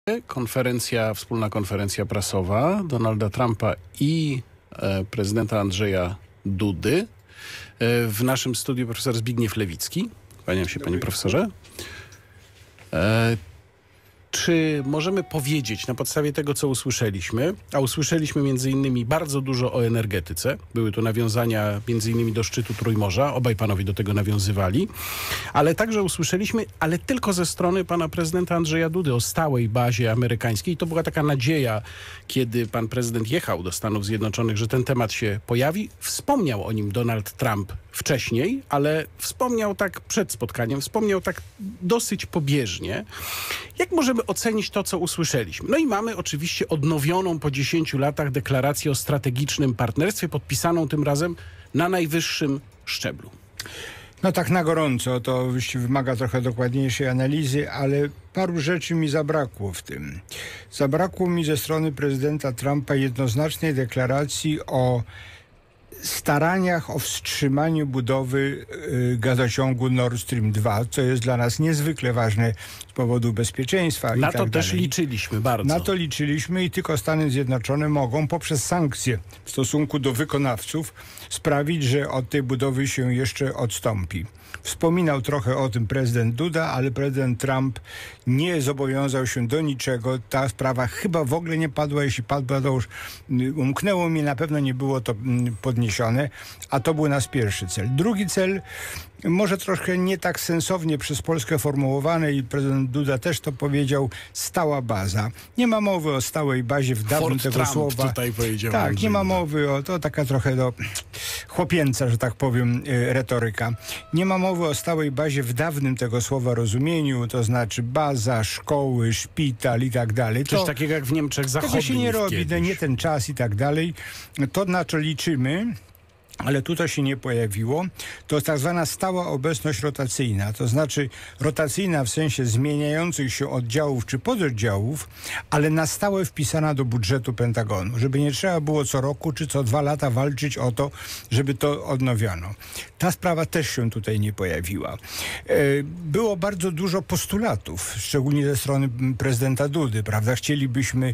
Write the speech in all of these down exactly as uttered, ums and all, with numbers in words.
Konferencja, wspólna konferencja prasowa Donalda Trumpa i e, prezydenta Andrzeja Dudy. E, w naszym studiu profesor Zbigniew Lewicki. Kłaniam się, panie profesorze. E, Czy możemy powiedzieć na podstawie tego, co usłyszeliśmy, a usłyszeliśmy między innymi bardzo dużo o energetyce, były tu nawiązania między innymi do szczytu Trójmorza, obaj panowie do tego nawiązywali, ale także usłyszeliśmy, ale tylko ze strony pana prezydenta Andrzeja Dudy o stałej bazie amerykańskiej. To była taka nadzieja, kiedy pan prezydent jechał do Stanów Zjednoczonych, że ten temat się pojawi. Wspomniał o nim Donald Trump wcześniej, ale wspomniał tak przed spotkaniem, wspomniał tak dosyć pobieżnie. Jak możemy ocenić to, co usłyszeliśmy? No i mamy oczywiście odnowioną po dziesięciu latach deklarację o strategicznym partnerstwie, podpisaną tym razem na najwyższym szczeblu. No tak na gorąco, to wymaga trochę dokładniejszej analizy, ale paru rzeczy mi zabrakło w tym. Zabrakło mi ze strony prezydenta Trumpa jednoznacznej deklaracji o staraniach o wstrzymaniu budowy y, gazociągu Nord Stream dwa, co jest dla nas niezwykle ważne z powodu bezpieczeństwa. Na i to tak też dalej. liczyliśmy bardzo. Na to liczyliśmy i tylko Stany Zjednoczone mogą poprzez sankcje w stosunku do wykonawców sprawić, że od tej budowy się jeszcze odstąpi. Wspominał trochę o tym prezydent Duda, ale prezydent Trump nie zobowiązał się do niczego. Ta sprawa chyba w ogóle nie padła. Jeśli padła, to już umknęło mi, na pewno nie było to podniesione, a to był nasz pierwszy cel. Drugi cel, może troszkę nie tak sensownie przez Polskę formułowany i prezydent Duda też to powiedział, stała baza. Nie ma mowy o stałej bazie w dawnym Fort tego Trump słowa. tutaj powiedział. Tak, Andrzej. nie ma mowy o, to taka trochę do chłopięca, że tak powiem, y, retoryka. Nie ma mowy o stałej bazie w dawnym tego słowa rozumieniu, to znaczy baza, szkoły, szpital i tak dalej. Coś To, takiego jak w Niemczech Zachodnich tego się nie robi, no, kiedyś. nie ten czas i tak dalej. To, na co liczymy, ale tu to się nie pojawiło, to tak zwana stała obecność rotacyjna, to znaczy rotacyjna w sensie zmieniających się oddziałów czy pododdziałów, ale na stałe wpisana do budżetu Pentagonu, żeby nie trzeba było co roku czy co dwa lata walczyć o to, żeby to odnowiono. Ta sprawa też się tutaj nie pojawiła. Było bardzo dużo postulatów, szczególnie ze strony prezydenta Dudy, prawda? Chcielibyśmy,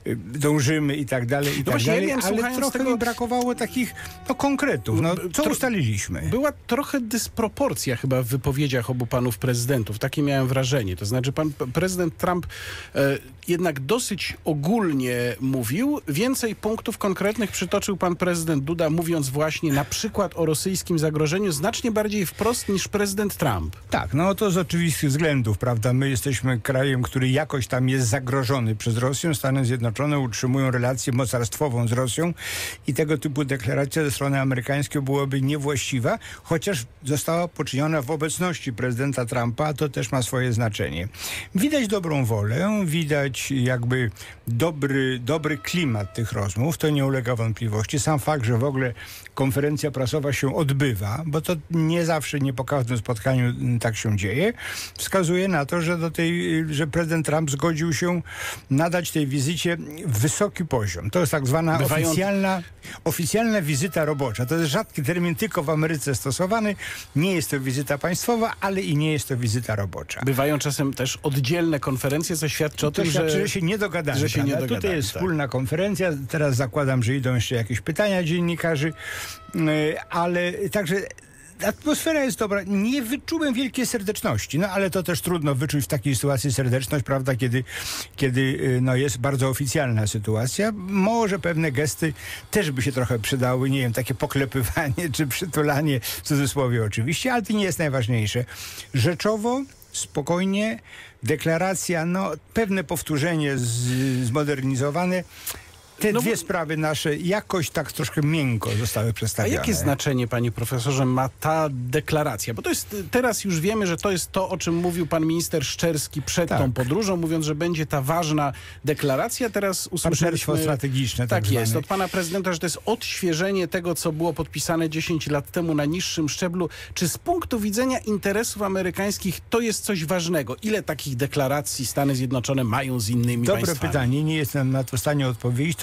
dążymy i tak dalej, i No tak właśnie, ja dalej, wiem, ale słuchając trochę tego- mi brakowało takich no, konkretów. No, co Tro- ustaliliśmy? Była trochę dysproporcja chyba w wypowiedziach obu panów prezydentów. Takie miałem wrażenie. To znaczy pan p- prezydent Trump e, jednak dosyć ogólnie mówił. Więcej punktów konkretnych przytoczył pan prezydent Duda, mówiąc właśnie na przykład o rosyjskim zagrożeniu znacznie bardziej wprost niż prezydent Trump. Tak, no to z oczywistych względów, prawda? My jesteśmy krajem, który jakoś tam jest zagrożony przez Rosję. Stany Zjednoczone utrzymują relację mocarstwową z Rosją i tego typu deklaracja ze strony amerykańskiej byłaby niewłaściwa, chociaż została poczyniona w obecności prezydenta Trumpa, a to też ma swoje znaczenie. Widać dobrą wolę, widać jakby dobry, dobry klimat tych rozmów, to nie ulega wątpliwości. Sam fakt, że w ogóle konferencja prasowa się odbywa, bo to nie zawsze, nie po każdym spotkaniu tak się dzieje, wskazuje na to, że, do tej, że prezydent Trump zgodził się nadać tej wizycie wysoki poziom. To jest tak zwana Bywają... oficjalna, oficjalna wizyta robocza. To jest rzadki termin, tylko w Ameryce stosowany. Nie jest to wizyta państwowa, ale i nie jest to wizyta robocza. Bywają czasem też oddzielne konferencje, co świadczy o To tym, świadczy, że... że się nie dogadamy. że się nie prawda? dogadamy, Tutaj jest tak. wspólna konferencja. Teraz zakładam, że idą jeszcze jakieś pytania dziennikarzy, yy, ale także atmosfera jest dobra. Nie wyczułem wielkiej serdeczności, no ale to też trudno wyczuć w takiej sytuacji serdeczność, prawda, kiedy, kiedy yy, no, jest bardzo oficjalna sytuacja. Może pewne gesty też by się trochę przydały, nie wiem, takie poklepywanie czy przytulanie, w cudzysłowie oczywiście, ale to nie jest najważniejsze. Rzeczowo, spokojnie, deklaracja, no pewne powtórzenie z, zmodernizowane. Te No dwie bo- sprawy nasze jakoś tak troszkę miękko zostały A przedstawione. jakie znaczenie, panie profesorze, ma ta deklaracja? Bo to jest, teraz już wiemy, że to jest to, o czym mówił pan minister Szczerski przed Tak. tą podróżą, mówiąc, że będzie ta ważna deklaracja. Teraz usłyszeliśmy... Partnerstwo strategiczne. Tak tak jest, zwane. od pana prezydenta, że to jest odświeżenie tego, co było podpisane dziesięć lat temu na niższym szczeblu. Czy z punktu widzenia interesów amerykańskich to jest coś ważnego? Ile takich deklaracji Stany Zjednoczone mają z innymi Dobre państwami? pytanie, nie jestem na to w stanie odpowiedzieć.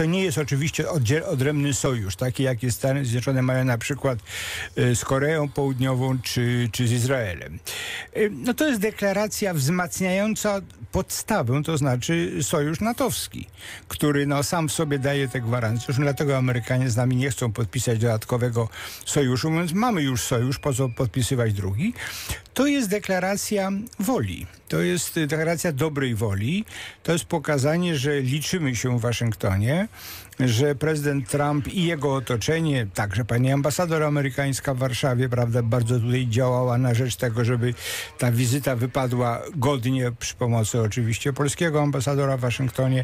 to nie jest oczywiście oddziel, odrębny sojusz, taki jaki Stany Zjednoczone mają na przykład y, z Koreą Południową czy, czy z Izraelem. Y, no to jest deklaracja wzmacniająca podstawę, to znaczy sojusz natowski, który no, sam w sobie daje te gwarancje. Zresztą dlatego Amerykanie z nami nie chcą podpisać dodatkowego sojuszu, mówiąc, mamy już sojusz, po co podpisywać drugi. To jest deklaracja woli. To jest deklaracja dobrej woli. To jest pokazanie, że liczymy się w Waszyngtonie, że prezydent Trump i jego otoczenie, także pani ambasador amerykańska w Warszawie, prawda, bardzo tutaj działała na rzecz tego, żeby ta wizyta wypadła godnie przy pomocy oczywiście polskiego ambasadora w Waszyngtonie.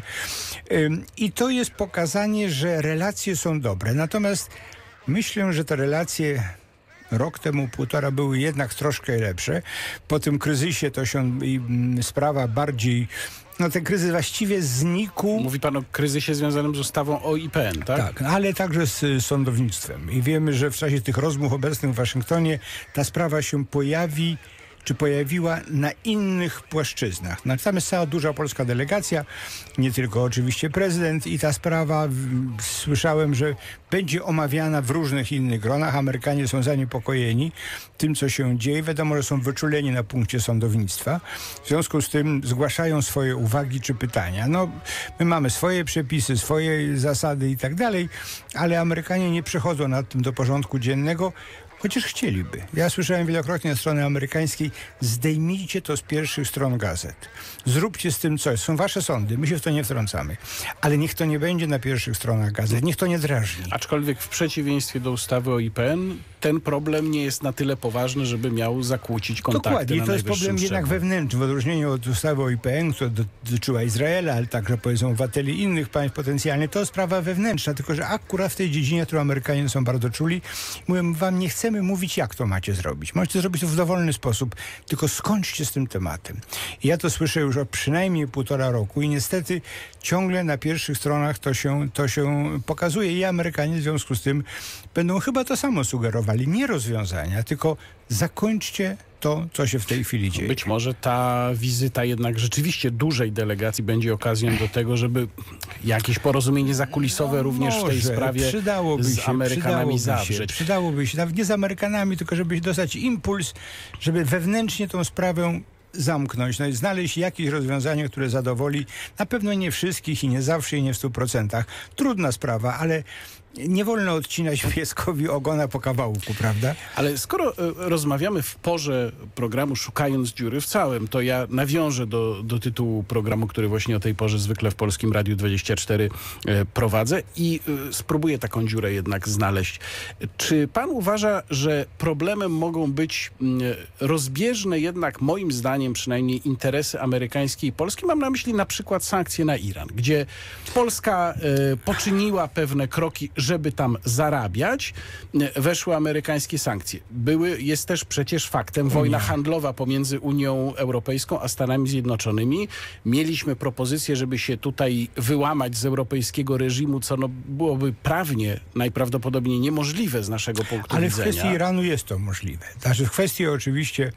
I to jest pokazanie, że relacje są dobre. Natomiast myślę, że te relacje rok temu, półtora były jednak troszkę lepsze. Po tym kryzysie to się i, m, sprawa bardziej... No ten kryzys właściwie znikł. Mówi pan o kryzysie związanym z ustawą o I P N, tak? Tak, ale także z sądownictwem. I wiemy, że w czasie tych rozmów obecnych w Waszyngtonie ta sprawa się pojawi, czy pojawiła na innych płaszczyznach. No, tam jest cała duża polska delegacja, nie tylko oczywiście prezydent i ta sprawa, w, słyszałem, że będzie omawiana w różnych innych gronach. Amerykanie są zaniepokojeni tym, co się dzieje. Wiadomo, że są wyczuleni na punkcie sądownictwa. W związku z tym zgłaszają swoje uwagi czy pytania. No, my mamy swoje przepisy, swoje zasady i tak dalej, ale Amerykanie nie przychodzą nad tym do porządku dziennego, chociaż chcieliby. Ja słyszałem wielokrotnie ze strony amerykańskiej, zdejmijcie to z pierwszych stron gazet. Zróbcie z tym coś. Są wasze sądy, my się w to nie wtrącamy. Ale niech to nie będzie na pierwszych stronach gazet. Niech to nie drażni. Aczkolwiek w przeciwieństwie do ustawy o I P N ten problem nie jest na tyle poważny, żeby miał zakłócić kontakty. Dokładnie. Na I to jest problem najwyższym jednak szczeblu. wewnętrzny. W odróżnieniu od ustawy o I P N, która dotyczyła Izraela, ale także powiedzmy obywateli innych państw potencjalnie, to sprawa wewnętrzna. Tylko że akurat w tej dziedzinie, którą Amerykanie są bardzo czuli, mówią, wam nie chcemy mówić, jak to macie zrobić. Możecie zrobić to w dowolny sposób, tylko skończcie z tym tematem. I ja to słyszę już od przynajmniej półtora roku i niestety ciągle na pierwszych stronach to się, to się pokazuje i Amerykanie w związku z tym będą chyba to samo sugerowali. Nie rozwiązania, tylko zakończcie to, co się w tej chwili dzieje. Być może ta wizyta jednak rzeczywiście dużej delegacji będzie okazją do tego, żeby jakieś porozumienie zakulisowe no również może, w tej sprawie przydałoby z się, Amerykanami przydałoby zawrzeć. Się, przydałoby się, nawet nie z Amerykanami, tylko żeby dostać impuls, żeby wewnętrznie tą sprawę zamknąć, no i znaleźć jakieś rozwiązanie, które zadowoli na pewno nie wszystkich i nie zawsze i nie w stu procentach. Trudna sprawa, ale nie wolno odcinać pieskowi ogona po kawałku, prawda? Ale skoro e, rozmawiamy w porze programu Szukając dziury w całym, to ja nawiążę do, do tytułu programu, który właśnie o tej porze zwykle w Polskim Radiu dwadzieścia cztery e, prowadzę i e, spróbuję taką dziurę jednak znaleźć. Czy pan uważa, że problemem mogą być m, rozbieżne jednak, moim zdaniem przynajmniej, interesy amerykańskie i polskie? Mam na myśli na przykład sankcje na Iran, gdzie Polska e, poczyniła pewne kroki, żeby tam zarabiać, weszły amerykańskie sankcje. Były, jest też przecież faktem wojna handlowa pomiędzy Unią Europejską a Stanami Zjednoczonymi. Mieliśmy propozycję, żeby się tutaj wyłamać z europejskiego reżimu, co no byłoby prawnie najprawdopodobniej niemożliwe z naszego punktu Ale widzenia. Ale w kwestii Iranu jest to możliwe. Znaczy w kwestii oczywiście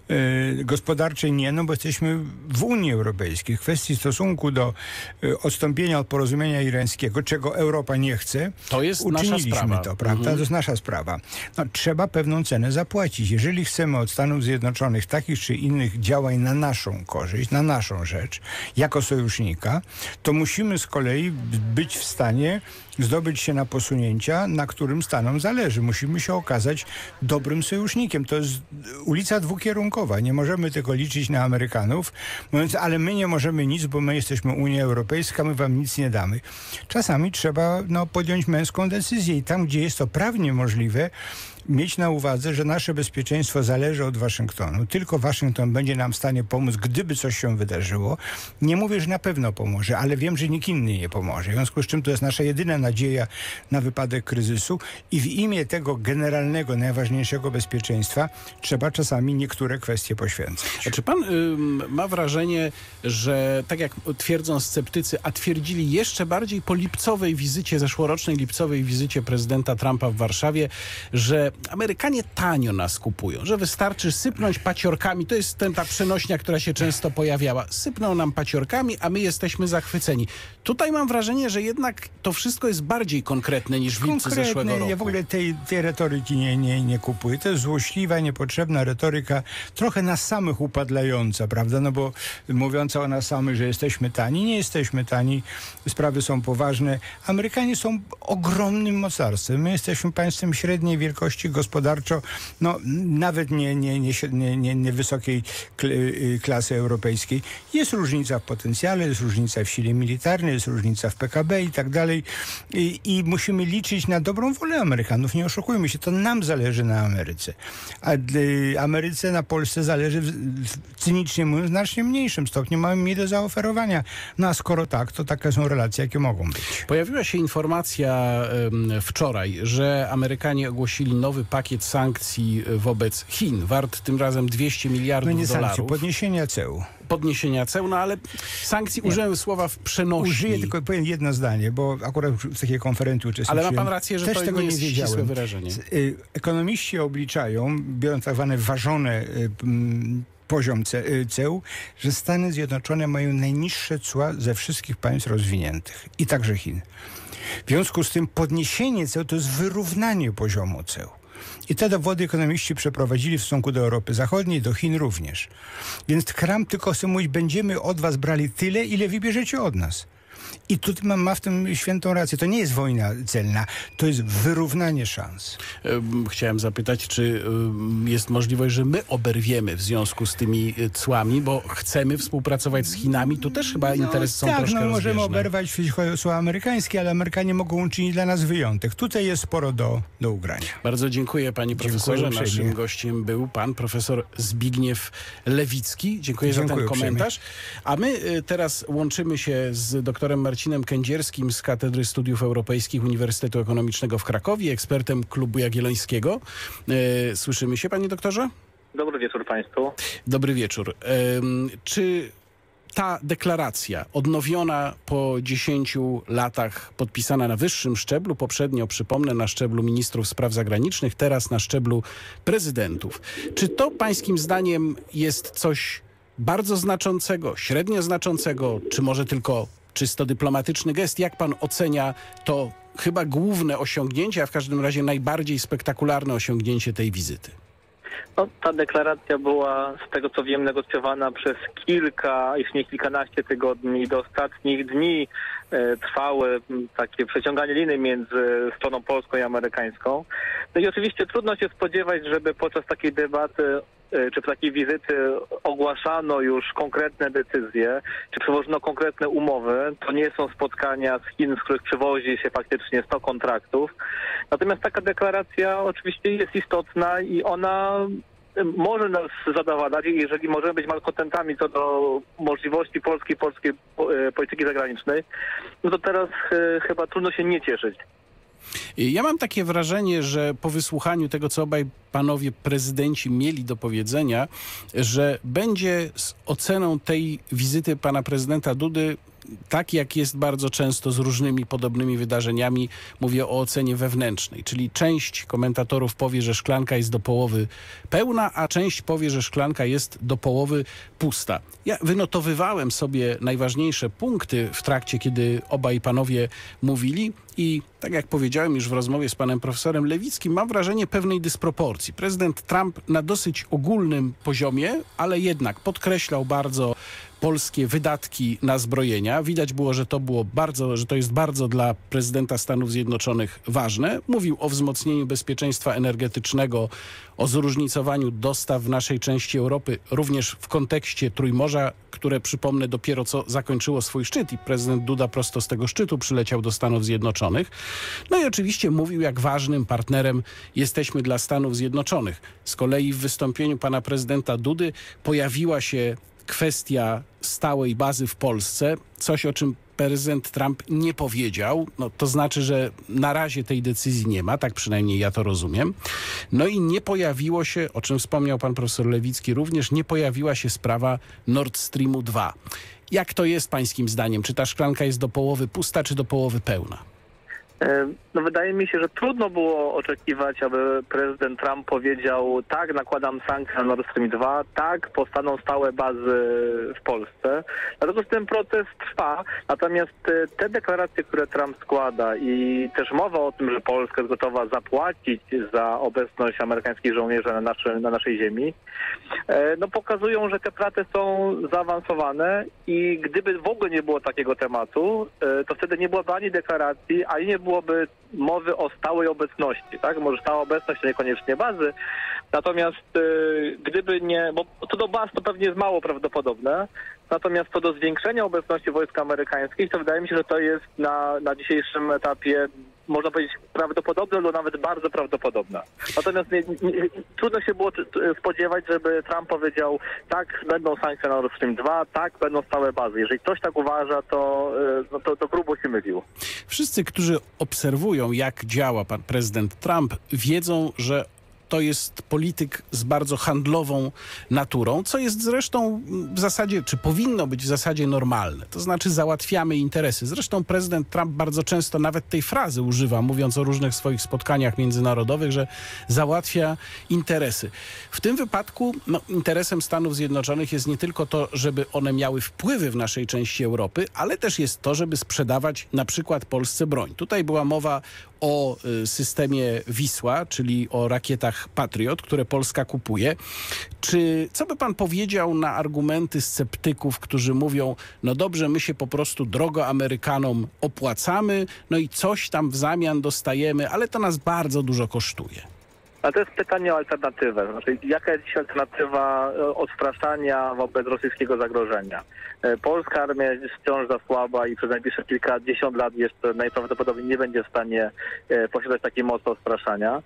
y, gospodarczej nie, no bo jesteśmy w Unii Europejskiej. W kwestii stosunku do y, odstąpienia od porozumienia irańskiego, czego Europa nie chce, to jest uczyniliśmy nasza sprawa. to, prawda? Mhm. To jest nasza sprawa. No, trzeba pewną cenę zapłacić. Jeżeli chcemy od Stanów Zjednoczonych takich czy innych działań na naszą korzyść, na naszą rzecz, jako sojusznika, to musimy z kolei być w stanie zdobyć się na posunięcia, na którym Stanom zależy. Musimy się okazać dobrym sojusznikiem. To jest ulica dwukierunkowa. Nie możemy tylko liczyć na Amerykanów, mówiąc, ale my nie możemy nic, bo my jesteśmy Unia Europejska, my wam nic nie damy. Czasami trzeba no, podjąć męską decyzję i tam, gdzie jest to prawnie możliwe, mieć na uwadze, że nasze bezpieczeństwo zależy od Waszyngtonu. Tylko Waszyngton będzie nam w stanie pomóc, gdyby coś się wydarzyło. Nie mówię, że na pewno pomoże, ale wiem, że nikt inny nie pomoże. W związku z czym to jest nasza jedyna nadzieja na wypadek kryzysu i w imię tego generalnego, najważniejszego bezpieczeństwa trzeba czasami niektóre kwestie poświęcać. A czy pan y, ma wrażenie, że tak jak twierdzą sceptycy, a twierdzili jeszcze bardziej po lipcowej wizycie, zeszłorocznej lipcowej wizycie prezydenta Trumpa w Warszawie, że że Amerykanie tanio nas kupują, że wystarczy sypnąć paciorkami. To jest ten, ta przenośnia, która się często pojawiała. Sypną nam paciorkami, a my jesteśmy zachwyceni. Tutaj mam wrażenie, że jednak to wszystko jest bardziej konkretne niż w lipcu zeszłego roku. Ja w ogóle tej, tej retoryki nie, nie, nie kupuję. To jest złośliwa, niepotrzebna retoryka, trochę nas samych upadlająca, prawda? No bo mówiąca o nas samych, że jesteśmy tani. Nie jesteśmy tani. Sprawy są poważne. Amerykanie są ogromnym mocarstwem. My jesteśmy państwem średniej wielkości gospodarczo, no nawet nie, nie, nie, nie, nie, nie wysokiej klasy europejskiej. Jest różnica w potencjale, jest różnica w sile militarnej, jest różnica w P K B i tak dalej. I, i musimy liczyć na dobrą wolę Amerykanów. Nie oszukujmy się, to nam zależy na Ameryce. A y, Ameryce na Polsce zależy w, w, cynicznie mówiąc, w znacznie mniejszym stopniu. Mamy mniej do zaoferowania. No a skoro tak, to takie są relacje, jakie mogą być. Pojawiła się informacja um, wczoraj, że Amerykanie ogłosili nowy pakiet sankcji wobec Chin, wart tym razem dwieście miliardów no nie dolarów. Sankcji, podniesienia ceł. Podniesienia ceł, no ale sankcji użyłem słowa w przenośni. Użyję tylko powiem jedno zdanie, bo akurat w takiej konferencji uczestniczyłem. Ale ma pan rację, że Też to tego nie nie jest wiedziałem. ścisłe wyrażenie. Ekonomiści obliczają, biorąc tak zwane ważone poziom ceł, że Stany Zjednoczone mają najniższe cła ze wszystkich państw rozwiniętych i także Chin. W związku z tym podniesienie ceł to jest wyrównanie poziomu ceł. I te dowody ekonomiści przeprowadzili w stosunku do Europy Zachodniej, do Chin również. Więc Trump tylko chce mówić, będziemy od was brali tyle, ile wybierzecie od nas. I tutaj ma, ma w tym świętą rację. To nie jest wojna celna, to jest wyrównanie szans. Chciałem zapytać, czy jest możliwość, że my oberwiemy w związku z tymi cłami, bo chcemy współpracować z Chinami. Tu też chyba no, interesy są tak, troszkę no, możemy rozbieżne. oberwać, jeśli chodzi o słowa amerykańskie, ale Amerykanie mogą uczynić dla nas wyjątek. Tutaj jest sporo do, do ugrania. Bardzo dziękuję, panie profesorze. Dziękuję Naszym uprzejmie. gościem był pan profesor Zbigniew Lewicki. Dziękuję, Dziękuję za ten uprzejmie. komentarz. A my y, teraz łączymy się z doktorem Marcinem Kędzierskim z Katedry Studiów Europejskich Uniwersytetu Ekonomicznego w Krakowie, ekspertem Klubu Jagiellońskiego. Y, słyszymy się, panie doktorze? Dobry wieczór państwu. Dobry wieczór. Y, czy ta deklaracja odnowiona po dziesięciu latach, podpisana na wyższym szczeblu, poprzednio, przypomnę, na szczeblu ministrów spraw zagranicznych, teraz na szczeblu prezydentów. Czy to pańskim zdaniem jest coś bardzo znaczącego, średnio znaczącego, czy może tylko czysto dyplomatyczny gest? Jak pan ocenia to chyba główne osiągnięcie, a w każdym razie najbardziej spektakularne osiągnięcie tej wizyty? No, ta deklaracja była, z tego co wiem, negocjowana przez kilka, jeśli nie kilkanaście tygodni. Do ostatnich dni e, trwały m, takie przeciąganie liny między stroną polską i amerykańską. No i oczywiście trudno się spodziewać, żeby podczas takiej debaty e, czy takiej wizyty ogłaszano już konkretne decyzje, czy przywożono konkretne umowy. To nie są spotkania z Chin, z których przywozi się faktycznie sto kontraktów. Natomiast taka deklaracja oczywiście jest istotna i ona może nas zadowalać, jeżeli możemy być malkontentami co do możliwości polskiej, polskiej polityki zagranicznej, no to teraz e, chyba trudno się nie cieszyć. Ja mam takie wrażenie, że po wysłuchaniu tego, co obaj panowie prezydenci mieli do powiedzenia, że będzie z oceną tej wizyty pana prezydenta Dudy tak, jak jest bardzo często z różnymi podobnymi wydarzeniami, mówię o ocenie wewnętrznej, czyli część komentatorów powie, że szklanka jest do połowy pełna, a część powie, że szklanka jest do połowy pusta. Ja wynotowywałem sobie najważniejsze punkty w trakcie, kiedy obaj panowie mówili i tak jak powiedziałem już w rozmowie z panem profesorem Lewickim, mam wrażenie pewnej dysproporcji. Prezydent Trump na dosyć ogólnym poziomie, ale jednak podkreślał bardzo polskie wydatki na zbrojenia. Widać było, że to było bardzo, że to jest bardzo dla prezydenta Stanów Zjednoczonych ważne. Mówił o wzmocnieniu bezpieczeństwa energetycznego, o zróżnicowaniu dostaw w naszej części Europy, również w kontekście Trójmorza, które, przypomnę, dopiero co zakończyło swój szczyt i prezydent Duda prosto z tego szczytu przyleciał do Stanów Zjednoczonych. No i oczywiście mówił, jak ważnym partnerem jesteśmy dla Stanów Zjednoczonych. Z kolei w wystąpieniu pana prezydenta Dudy pojawiła się kwestia stałej bazy w Polsce, coś o czym prezydent Trump nie powiedział, no to znaczy, że na razie tej decyzji nie ma, tak przynajmniej ja to rozumiem. No i nie pojawiło się, o czym wspomniał pan profesor Lewicki również, nie pojawiła się sprawa Nord Streamu dwa. Jak to jest pańskim zdaniem? Czy ta szklanka jest do połowy pusta, czy do połowy pełna? No wydaje mi się, że trudno było oczekiwać, aby prezydent Trump powiedział: tak, nakładam sankcje na Nord Stream dwa, tak, powstaną stałe bazy w Polsce. Dlatego ten proces trwa. Natomiast te deklaracje, które Trump składa i też mowa o tym, że Polska jest gotowa zapłacić za obecność amerykańskich żołnierzy na, naszy, na naszej ziemi, no pokazują, że te prace są zaawansowane i gdyby w ogóle nie było takiego tematu, to wtedy nie byłoby ani deklaracji, ani nie byłoby mowy o stałej obecności, tak? Może stała obecność to niekoniecznie bazy, natomiast y, gdyby nie, bo to do baz to pewnie jest mało prawdopodobne, natomiast co do zwiększenia obecności wojsk amerykańskich, to wydaje mi się, że to jest na, na dzisiejszym etapie, można powiedzieć, prawdopodobne lub nawet bardzo prawdopodobne. Natomiast nie, nie, trudno się było spodziewać, żeby Trump powiedział: tak, będą sankcje na Nord Stream dwa, tak, będą stałe bazy. Jeżeli ktoś tak uważa, to, no to, to grubo się mylił. Wszyscy, którzy obserwują, jak działa pan prezydent Trump, wiedzą, że to jest polityk z bardzo handlową naturą, co jest zresztą w zasadzie, czy powinno być w zasadzie normalne. To znaczy załatwiamy interesy. Zresztą prezydent Trump bardzo często nawet tej frazy używa, mówiąc o różnych swoich spotkaniach międzynarodowych, że załatwia interesy. W tym wypadku no, interesem Stanów Zjednoczonych jest nie tylko to, żeby one miały wpływy w naszej części Europy, ale też jest to, żeby sprzedawać na przykład Polsce broń. Tutaj była mowa o systemie Wisła, czyli o rakietach Patriot, które Polska kupuje. Czy co by pan powiedział na argumenty sceptyków, którzy mówią: no dobrze, my się po prostu drogo Amerykanom opłacamy, no i coś tam w zamian dostajemy, ale to nas bardzo dużo kosztuje? A to jest pytanie o alternatywę. Znaczy, jaka jest dziś alternatywa odstraszania wobec rosyjskiego zagrożenia? Polska armia jest wciąż za słaba i przez najbliższe kilkadziesiąt lat jeszcze najprawdopodobniej nie będzie w stanie posiadać takiej mocy odstraszania.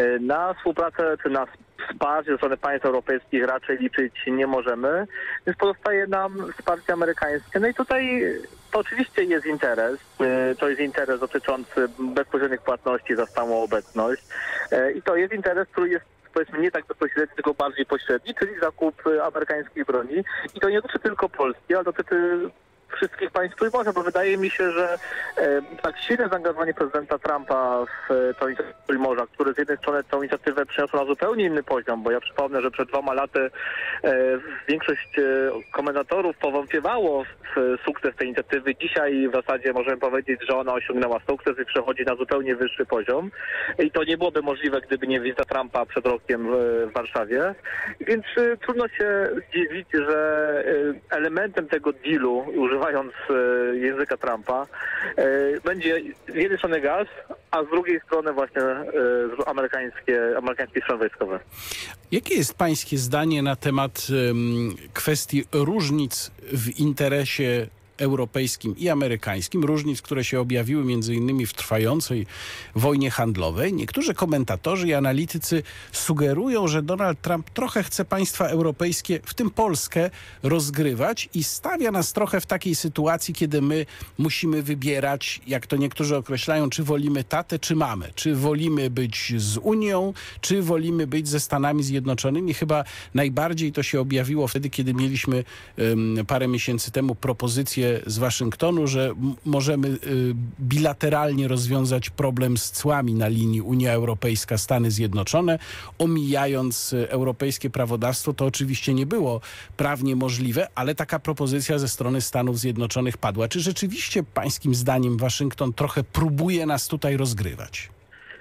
Na współpracę czy na wsparcie ze strony państw europejskich raczej liczyć nie możemy, więc pozostaje nam wsparcie amerykańskie. No i tutaj to oczywiście jest interes. To jest interes dotyczący bezpośrednich płatności za stałą obecność. I to jest interes, który jest, powiedzmy, nie tak bezpośredni, tylko bardziej pośredni, czyli zakup amerykańskiej broni. I to nie dotyczy tylko Polski, ale dotyczy wszystkich państw Trójmorza, bo wydaje mi się, że e, tak silne zaangażowanie prezydenta Trumpa w e, tą inicjatywę Trójmorza, który z jednej strony tą inicjatywę przyniosło na zupełnie inny poziom, bo ja przypomnę, że przed dwoma laty e, większość e, komentatorów powątpiewało w e, sukces tej inicjatywy. Dzisiaj w zasadzie możemy powiedzieć, że ona osiągnęła sukces i przechodzi na zupełnie wyższy poziom. I to nie byłoby możliwe, gdyby nie wizyta Trumpa przed rokiem w, w Warszawie. Więc e, trudno się zdziwić, że e, elementem tego dealu, używając e, języka Trumpa, e, będzie z jednej strony gaz, a z drugiej strony właśnie e, amerykańskie, amerykańskie siły wojskowe. Jakie jest pańskie zdanie na temat um, kwestii różnic w interesie europejskim i amerykańskim, różnic, które się objawiły między innymi w trwającej wojnie handlowej? Niektórzy komentatorzy i analitycy sugerują, że Donald Trump trochę chce państwa europejskie, w tym Polskę, rozgrywać i stawia nas trochę w takiej sytuacji, kiedy my musimy wybierać, jak to niektórzy określają, czy wolimy tatę, czy mamę. Czy wolimy być z Unią, czy wolimy być ze Stanami Zjednoczonymi. Chyba najbardziej to się objawiło wtedy, kiedy mieliśmy um, parę miesięcy temu propozycję z Waszyngtonu, że możemy y, bilateralnie rozwiązać problem z cłami na linii Unia Europejska, Stany Zjednoczone, omijając y, europejskie prawodawstwo. To oczywiście nie było prawnie możliwe, ale taka propozycja ze strony Stanów Zjednoczonych padła. Czy rzeczywiście pańskim zdaniem Waszyngton trochę próbuje nas tutaj rozgrywać?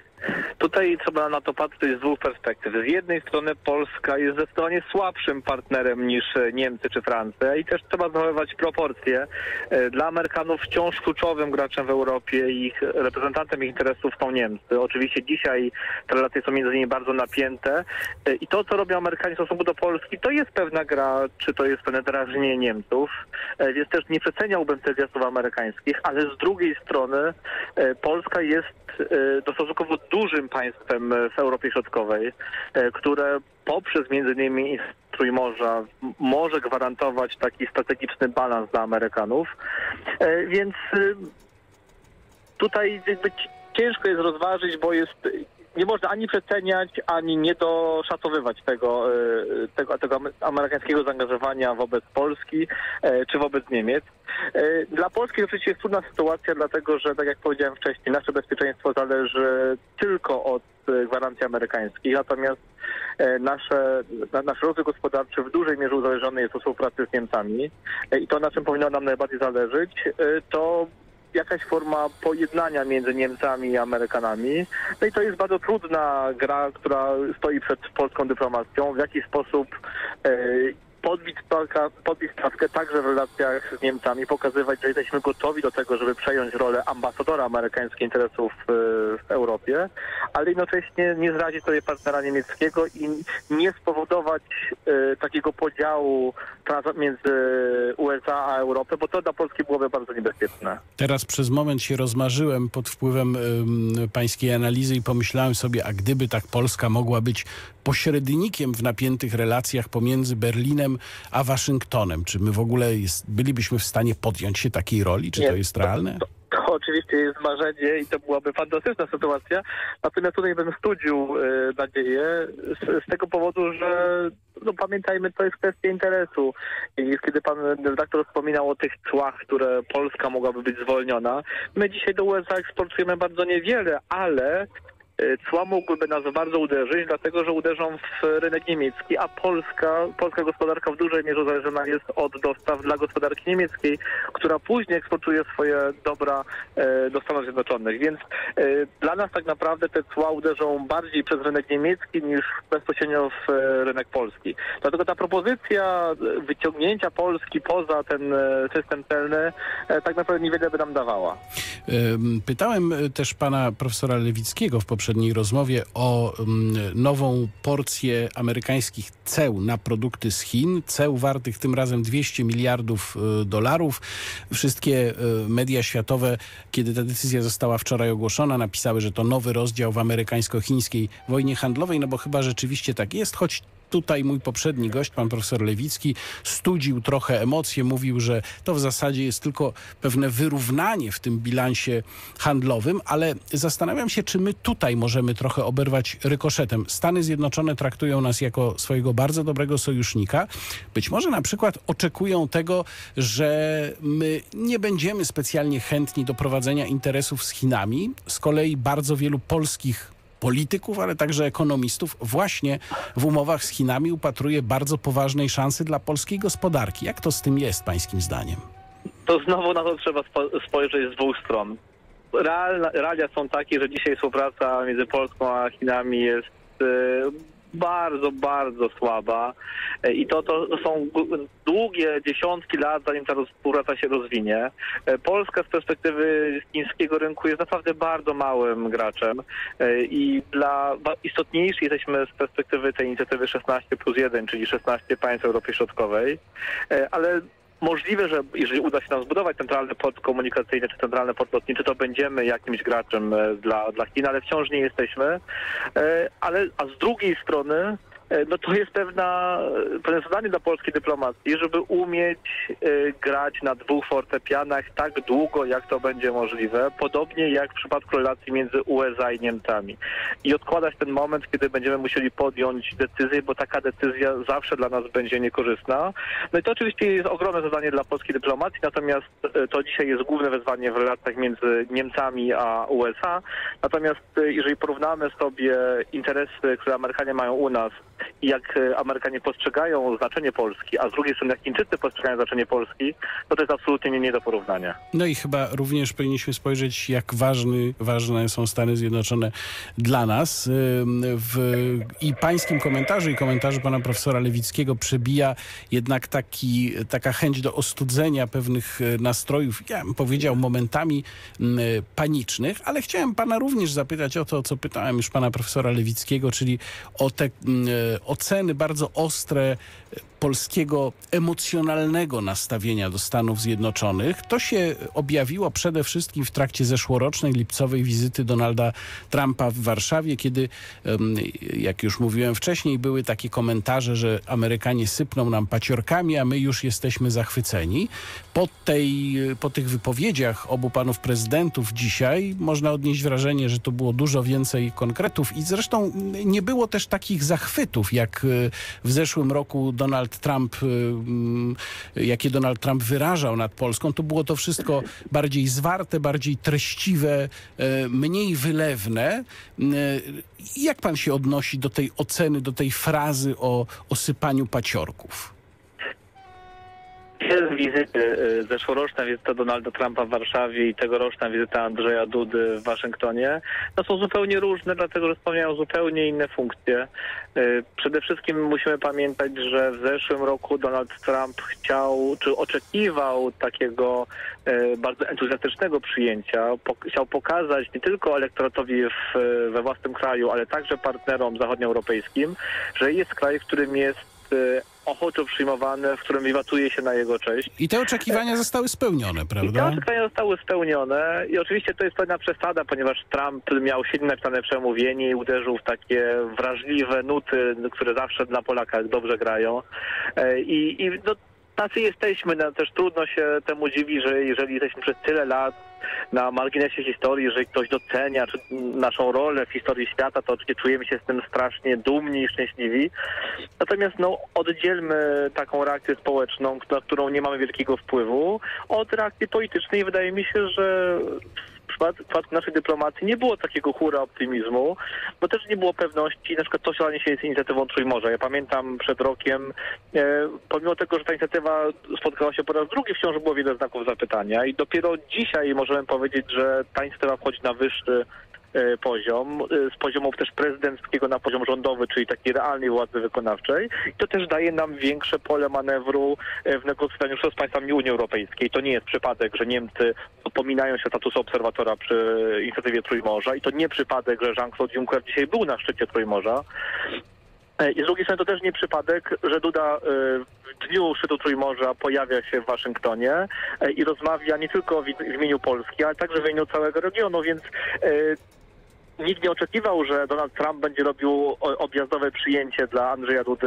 Tutaj trzeba na to patrzeć z dwóch perspektyw. Z jednej strony Polska jest zdecydowanie słabszym partnerem niż Niemcy czy Francja i też trzeba zachowywać proporcje. Dla Amerykanów wciąż kluczowym graczem w Europie i ich reprezentantem ich interesów są Niemcy. Oczywiście dzisiaj te relacje są między nimi bardzo napięte i to, co robią Amerykanie w stosunku do Polski, to jest pewna gra, czy to jest pewne drażnienie Niemców, więc też nie przeceniałbym tych gestów amerykańskich, ale z drugiej strony Polska jest do stosunkowo dużym państwem w Europie Środkowej, które poprzez między innymi Trójmorza może gwarantować taki strategiczny balans dla Amerykanów. Więc tutaj jakby ciężko jest rozważyć, bo jest nie można ani przeceniać, ani niedoszacowywać tego, y, tego, tego amerykańskiego zaangażowania wobec Polski y, czy wobec Niemiec. Y, Dla Polski oczywiście jest trudna sytuacja, dlatego że, tak jak powiedziałem wcześniej, nasze bezpieczeństwo zależy tylko od y, gwarancji amerykańskich, natomiast y, nasze, na, nasz rozwój gospodarczy w dużej mierze uzależniony jest od współpracy z Niemcami y, i to, na czym powinno nam najbardziej zależeć, y, to jakaś forma pojednania między Niemcami i Amerykanami. No i to jest bardzo trudna gra, która stoi przed polską dyplomacją. W jaki sposób e, podbić, stawka, podbić stawkę także w relacjach z Niemcami, pokazywać, że jesteśmy gotowi do tego, żeby przejąć rolę ambasadora amerykańskich interesów e, w Europie, ale jednocześnie nie zrazić sobie partnera niemieckiego i nie spowodować e, takiego podziału między U S A a Europę, bo to dla Polski byłoby bardzo niebezpieczne. Teraz przez moment się rozmarzyłem pod wpływem y, pańskiej analizy i pomyślałem sobie, a gdyby tak Polska mogła być pośrednikiem w napiętych relacjach pomiędzy Berlinem a Waszyngtonem, czy my w ogóle jest, bylibyśmy w stanie podjąć się takiej roli? Czy Nie, to jest realne? To, to, to oczywiście jest marzenie i to byłaby fantastyczna sytuacja, natomiast tutaj bym studził y, nadzieję z, z tego powodu, że no, pamiętajmy, to jest kwestia interesu. I kiedy pan redaktor wspominał o tych cłach, które Polska mogłaby być zwolniona, my dzisiaj do U S A eksportujemy bardzo niewiele, ale cła mogłyby nas bardzo uderzyć, dlatego że uderzą w rynek niemiecki, a Polska, polska gospodarka w dużej mierze zależna jest od dostaw dla gospodarki niemieckiej, która później eksportuje swoje dobra e, do Stanów Zjednoczonych. Więc e, dla nas tak naprawdę te cła uderzą bardziej przez rynek niemiecki niż bezpośrednio w e, rynek polski. Dlatego ta propozycja wyciągnięcia Polski poza ten e, system celny e, tak naprawdę niewiele by nam dawała. Pytałem też pana profesora Lewickiego w poprzednim poprzedniej rozmowie o um, nową porcję amerykańskich ceł na produkty z Chin, ceł wartych tym razem dwieście miliardów y, dolarów. Wszystkie y, media światowe, kiedy ta decyzja została wczoraj ogłoszona, napisały, że to nowy rozdział w amerykańsko-chińskiej wojnie handlowej, no bo chyba rzeczywiście tak jest, choć tutaj mój poprzedni gość, pan profesor Lewicki, studził trochę emocje, mówił, że to w zasadzie jest tylko pewne wyrównanie w tym bilansie handlowym, ale zastanawiam się, czy my tutaj możemy trochę oberwać rykoszetem. Stany Zjednoczone traktują nas jako swojego bardzo dobrego sojusznika. Być może na przykład oczekują tego, że my nie będziemy specjalnie chętni do prowadzenia interesów z Chinami. Z kolei bardzo wielu polskich polityków, ale także ekonomistów właśnie w umowach z Chinami upatruje bardzo poważnej szansy dla polskiej gospodarki. Jak to z tym jest, pańskim zdaniem? To znowu na to trzeba spo spojrzeć z dwóch stron. Realna, realia są takie, że dzisiaj współpraca między Polską a Chinami jest yy, bardzo, bardzo słaba i to, to są długie dziesiątki lat, zanim ta współpraca się rozwinie. Polska z perspektywy chińskiego rynku jest naprawdę bardzo małym graczem i dla istotniejsi jesteśmy z perspektywy tej inicjatywy szesnaście plus jeden, czyli szesnaście państw Europy Środkowej, ale możliwe, że jeżeli uda się nam zbudować centralny port komunikacyjny czy centralny port lotniczy, to będziemy jakimś graczem dla, dla Chin, ale wciąż nie jesteśmy. Ale, a z drugiej strony no to jest pewna, pewne zadanie dla polskiej dyplomacji, żeby umieć y, grać na dwóch fortepianach tak długo, jak to będzie możliwe, podobnie jak w przypadku relacji między U S A i Niemcami. I odkładać ten moment, kiedy będziemy musieli podjąć decyzję, bo taka decyzja zawsze dla nas będzie niekorzystna. No i to oczywiście jest ogromne zadanie dla polskiej dyplomacji, natomiast y, to dzisiaj jest główne wyzwanie w relacjach między Niemcami a U S A. Natomiast y, jeżeli porównamy sobie interesy, które Amerykanie mają u nas, i jak Amerykanie postrzegają znaczenie Polski, a z drugiej strony jak Chińczycy postrzegają znaczenie Polski, to to jest absolutnie nie, nie do porównania. No i chyba również powinniśmy spojrzeć, jak ważny, ważne są Stany Zjednoczone dla nas. W, I pańskim komentarzu, i komentarzu pana profesora Lewickiego przebija jednak taki, taka chęć do ostudzenia pewnych nastrojów, ja bym powiedział momentami panicznych, ale chciałem pana również zapytać o to, co pytałem już pana profesora Lewickiego, czyli o te oceny bardzo ostre polskiego emocjonalnego nastawienia do Stanów Zjednoczonych. To się objawiło przede wszystkim w trakcie zeszłorocznej lipcowej wizyty Donalda Trumpa w Warszawie, kiedy, jak już mówiłem wcześniej, były takie komentarze, że Amerykanie sypną nam paciorkami, a my już jesteśmy zachwyceni. Po, tej, po tych wypowiedziach obu panów prezydentów dzisiaj można odnieść wrażenie, że to było dużo więcej konkretów i zresztą nie było też takich zachwytów, jak w zeszłym roku Donald Trump, jakie Donald Trump wyrażał nad Polską. To było to wszystko bardziej zwarte, bardziej treściwe, mniej wylewne. Jak pan się odnosi do tej oceny, do tej frazy o, o sypaniu paciorków? Wizyty, zeszłoroczna wizyta Donalda Trumpa w Warszawie i tegoroczna wizyta Andrzeja Dudy w Waszyngtonie, no są zupełnie różne, dlatego że spełniają zupełnie inne funkcje. Przede wszystkim musimy pamiętać, że w zeszłym roku Donald Trump chciał, czy oczekiwał takiego bardzo entuzjastycznego przyjęcia. Chciał pokazać nie tylko elektoratowi w, we własnym kraju, ale także partnerom zachodnioeuropejskim, że jest kraj, w którym jest ochoczo przyjmowane, w którym wiwatuje się na jego cześć. I te oczekiwania zostały spełnione, prawda? I te oczekiwania zostały spełnione i oczywiście to jest pewna przesada, ponieważ Trump miał silnie napisane przemówienie i uderzył w takie wrażliwe nuty, które zawsze dla Polaka dobrze grają. I, i no, tacy jesteśmy, no, też trudno się temu dziwić, że jeżeli jesteśmy przez tyle lat na marginesie historii, jeżeli ktoś docenia czy naszą rolę w historii świata, to oczywiście czujemy się z tym strasznie dumni i szczęśliwi. Natomiast no, oddzielmy taką reakcję społeczną, na którą nie mamy wielkiego wpływu, od reakcji politycznej. Wydaje mi się, że w przypadku naszej dyplomacji nie było takiego hura optymizmu, bo też nie było pewności, na przykład co się stanie się z inicjatywą Trójmorza. Ja pamiętam przed rokiem, e, pomimo tego, że ta inicjatywa spotkała się po raz drugi, wciąż było wiele znaków zapytania i dopiero dzisiaj możemy powiedzieć, że ta inicjatywa wchodzi na wyższy poziom, z poziomu też prezydenckiego na poziom rządowy, czyli takiej realnej władzy wykonawczej. I to też daje nam większe pole manewru w negocjowaniu z państwami Unii Europejskiej. To nie jest przypadek, że Niemcy dopominają się statusu obserwatora przy inicjatywie Trójmorza i to nie przypadek, że Jean-Claude Juncker dzisiaj był na szczycie Trójmorza. I z drugiej strony to też nie przypadek, że Duda w dniu szczytu Trójmorza pojawia się w Waszyngtonie i rozmawia nie tylko w imieniu Polski, ale także w imieniu całego regionu, więc nikt nie oczekiwał, że Donald Trump będzie robił objazdowe przyjęcie dla Andrzeja Dudy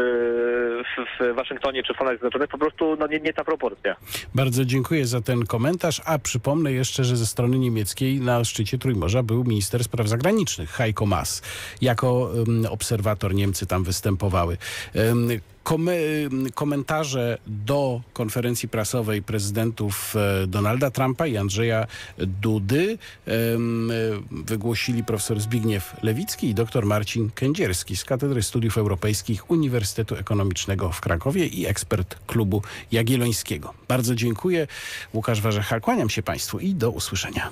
w Waszyngtonie czy w Stanach Zjednoczonych. Po prostu no, nie, nie ta proporcja. Bardzo dziękuję za ten komentarz, a przypomnę jeszcze, że ze strony niemieckiej na szczycie Trójmorza był minister spraw zagranicznych Heiko Maas. Jako um, obserwator Niemcy tam występowały. Um, Komentarze do konferencji prasowej prezydentów Donalda Trumpa i Andrzeja Dudy wygłosili profesor Zbigniew Lewicki i dr Marcin Kędzierski z Katedry Studiów Europejskich Uniwersytetu Ekonomicznego w Krakowie i ekspert Klubu Jagiellońskiego. Bardzo dziękuję. Łukasz Warzecha, kłaniam się Państwu i do usłyszenia.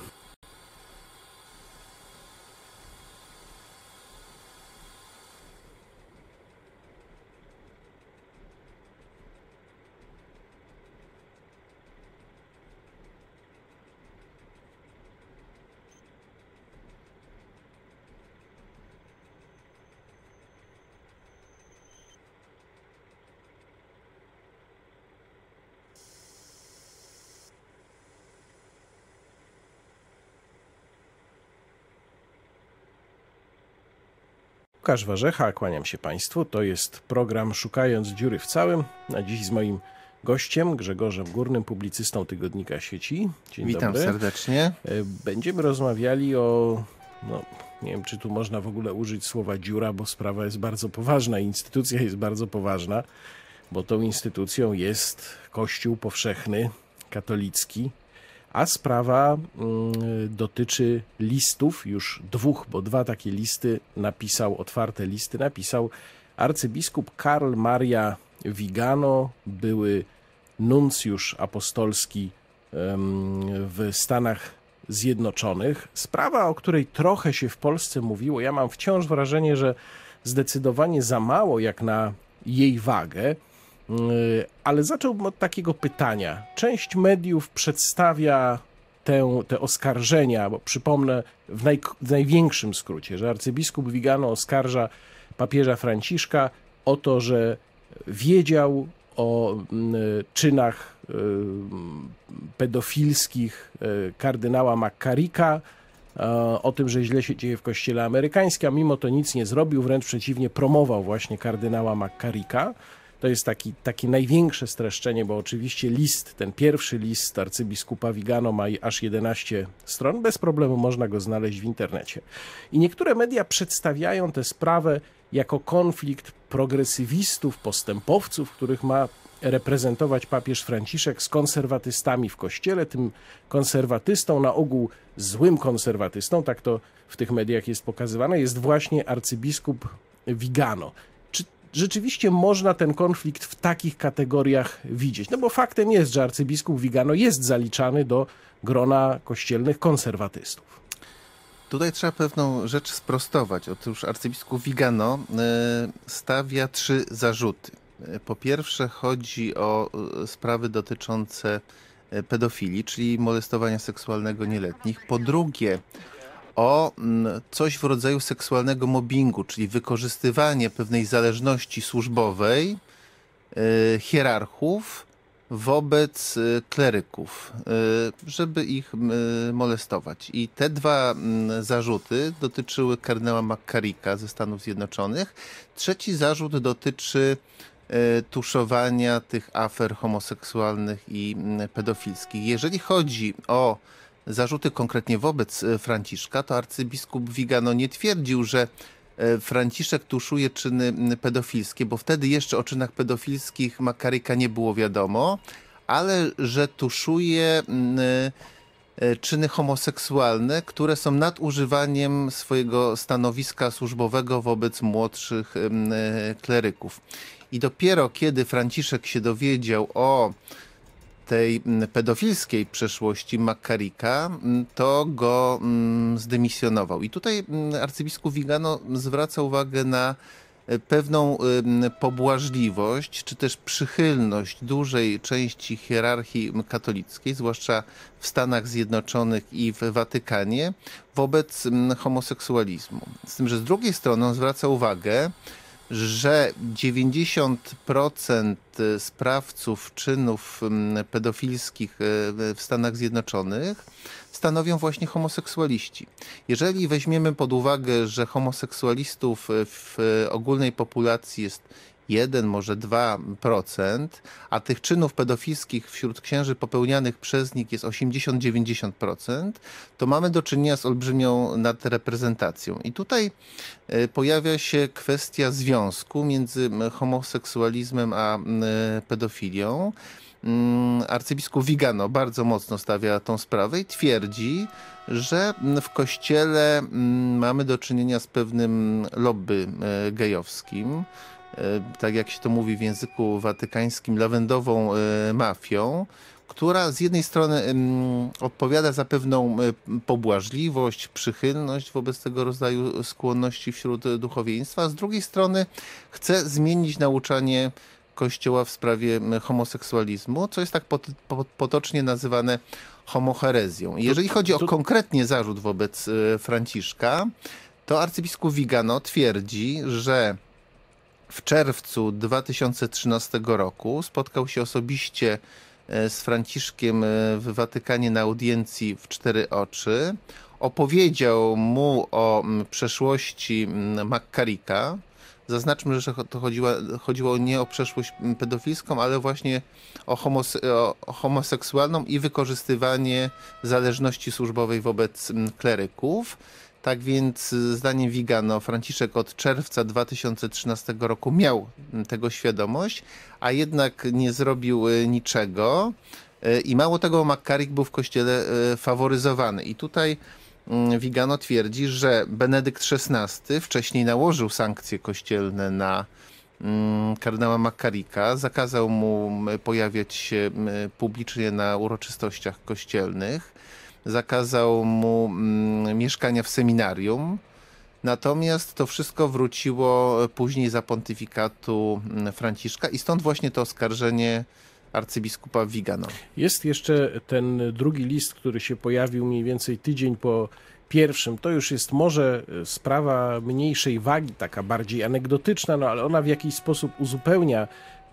Łukasz Warzecha, kłaniam się Państwu. To jest program Szukając dziury w całym. Na dziś z moim gościem Grzegorzem Górnym, publicystą Tygodnika Sieci. Dzień Witam dobry. serdecznie. Będziemy rozmawiali o, no, nie wiem, czy tu można w ogóle użyć słowa dziura, bo sprawa jest bardzo poważna, instytucja jest bardzo poważna, bo tą instytucją jest Kościół powszechny, katolicki, a sprawa y, dotyczy listów, już dwóch, bo dwa takie listy napisał, otwarte listy napisał arcybiskup Karl Maria Vigano, były nuncjusz apostolski y, w Stanach Zjednoczonych. Sprawa, o której trochę się w Polsce mówiło, ja mam wciąż wrażenie, że zdecydowanie za mało jak na jej wagę. Ale zacząłbym od takiego pytania. Część mediów przedstawia tę, te oskarżenia, bo przypomnę w, naj, w największym skrócie, że arcybiskup Vigano oskarża papieża Franciszka o to, że wiedział o czynach pedofilskich kardynała McCarricka, o tym, że źle się dzieje w kościele amerykańskim, a mimo to nic nie zrobił, wręcz przeciwnie, promował właśnie kardynała McCarricka. To jest taki, takie największe streszczenie, bo oczywiście list, ten pierwszy list arcybiskupa Vigano ma aż jedenaście stron. Bez problemu można go znaleźć w internecie. I niektóre media przedstawiają tę sprawę jako konflikt progresywistów, postępowców, których ma reprezentować papież Franciszek z konserwatystami w kościele. Tym konserwatystą, na ogół złym konserwatystą, tak to w tych mediach jest pokazywane, jest właśnie arcybiskup Vigano. Czy rzeczywiście można ten konflikt w takich kategoriach widzieć? No bo faktem jest, że arcybiskup Vigano jest zaliczany do grona kościelnych konserwatystów. Tutaj trzeba pewną rzecz sprostować. Otóż arcybiskup Vigano stawia trzy zarzuty. Po pierwsze chodzi o sprawy dotyczące pedofilii, czyli molestowania seksualnego nieletnich. Po drugie o coś w rodzaju seksualnego mobbingu, czyli wykorzystywanie pewnej zależności służbowej hierarchów wobec kleryków, żeby ich molestować. I te dwa zarzuty dotyczyły kardynała McCarricka ze Stanów Zjednoczonych. Trzeci zarzut dotyczy tuszowania tych afer homoseksualnych i pedofilskich. Jeżeli chodzi o zarzuty konkretnie wobec Franciszka, to arcybiskup Vigano nie twierdził, że Franciszek tuszuje czyny pedofilskie, bo wtedy jeszcze o czynach pedofilskich McCarricka nie było wiadomo, ale że tuszuje czyny homoseksualne, które są nadużywaniem swojego stanowiska służbowego wobec młodszych kleryków. I dopiero kiedy Franciszek się dowiedział o tej pedofilskiej przeszłości McCarricka, to go zdymisjonował. I tutaj arcybiskup Vigano zwraca uwagę na pewną pobłażliwość, czy też przychylność dużej części hierarchii katolickiej, zwłaszcza w Stanach Zjednoczonych i w Watykanie, wobec homoseksualizmu. Z tym, że z drugiej strony on zwraca uwagę, że dziewięćdziesiąt procent sprawców czynów pedofilskich w Stanach Zjednoczonych stanowią właśnie homoseksualiści. Jeżeli weźmiemy pod uwagę, że homoseksualistów w ogólnej populacji jest jeden, może dwa procent, a tych czynów pedofilskich wśród księży popełnianych przez nich jest osiemdziesiąt do dziewięćdziesięciu procent, to mamy do czynienia z olbrzymią nadreprezentacją. I tutaj pojawia się kwestia związku między homoseksualizmem a pedofilią. Arcybiskup Vigano bardzo mocno stawia tą sprawę i twierdzi, że w kościele mamy do czynienia z pewnym lobby gejowskim, tak jak się to mówi w języku watykańskim, lawendową mafią, która z jednej strony odpowiada za pewną pobłażliwość, przychylność wobec tego rodzaju skłonności wśród duchowieństwa, a z drugiej strony chce zmienić nauczanie Kościoła w sprawie homoseksualizmu, co jest tak potocznie nazywane homoherezją. Jeżeli chodzi o konkretnie zarzut wobec Franciszka, to arcybiskup Vigano twierdzi, że w czerwcu dwa tysiące trzynastego roku spotkał się osobiście z Franciszkiem w Watykanie na audiencji w cztery oczy. Opowiedział mu o przeszłości McCarricka. Zaznaczmy, że to chodziło, chodziło nie o przeszłość pedofilską, ale właśnie o, homose o homoseksualną i wykorzystywanie zależności służbowej wobec kleryków. Tak więc zdaniem Vigano Franciszek od czerwca dwa tysiące trzynastego roku miał tego świadomość, a jednak nie zrobił niczego i mało tego, McCarrick był w kościele faworyzowany. I tutaj Vigano twierdzi, że Benedykt szesnasty wcześniej nałożył sankcje kościelne na kardynała McCarricka, zakazał mu pojawiać się publicznie na uroczystościach kościelnych, zakazał mu mm, mieszkania w seminarium. Natomiast to wszystko wróciło później za pontyfikatu Franciszka i stąd właśnie to oskarżenie arcybiskupa Vigano. Jest jeszcze ten drugi list, który się pojawił mniej więcej tydzień po pierwszym. To już jest może sprawa mniejszej wagi, taka bardziej anegdotyczna, no ale ona w jakiś sposób uzupełnia